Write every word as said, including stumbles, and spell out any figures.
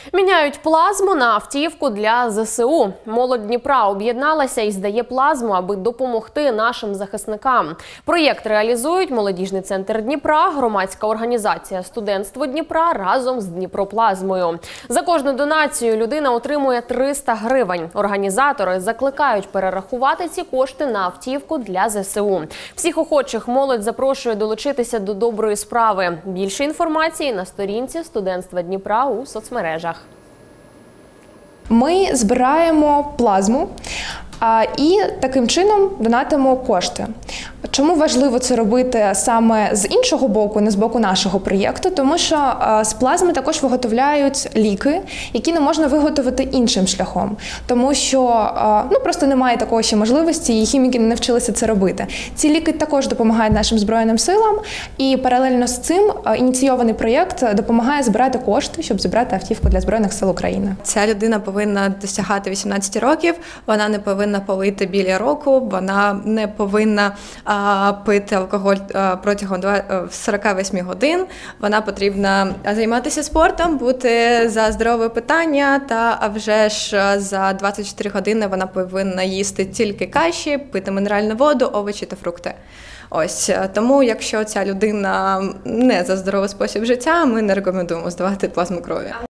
Міняють плазму на автівку для зе се у. Молодь Дніпра об'єдналася і здає плазму, аби допомогти нашим захисникам. Проєкт реалізують молодіжний центр Дніпра, громадська організація «Студентство Дніпра» разом з Дніпроплазмою. За кожну донацію людина отримує триста гривень. Організатори закликають перерахувати ці кошти на автівку для зе се у. Всіх охочих молодь запрошує долучитися до доброї справи. Більше інформації на сторінці «Студентства Дніпра» у соцмережах. Ми збираємо плазму і таким чином донатимо кошти. Чому важливо це робити саме з іншого боку, не з боку нашого проєкту? Тому що з плазми також виготовляють ліки, які не можна виготовити іншим шляхом. Тому що ну, просто немає такої ще можливості, і хіміки не навчилися це робити. Ці ліки також допомагають нашим Збройним силам, і паралельно з цим ініційований проєкт допомагає збирати кошти, щоб зібрати автівку для Збройних сил України. Ця людина повинна досягати вісімнадцяти років, вона не повинна палити біля року, вона не повинна а, пити алкоголь а, протягом сорока восьми годин, вона потрібна займатися спортом, бути за здорове питання, та а вже ж за двадцять чотири години вона повинна їсти тільки каші, пити мінеральну воду, овочі та фрукти. Ось, тому якщо ця людина не за здоровий спосіб життя, ми не рекомендуємо здавати плазму крові.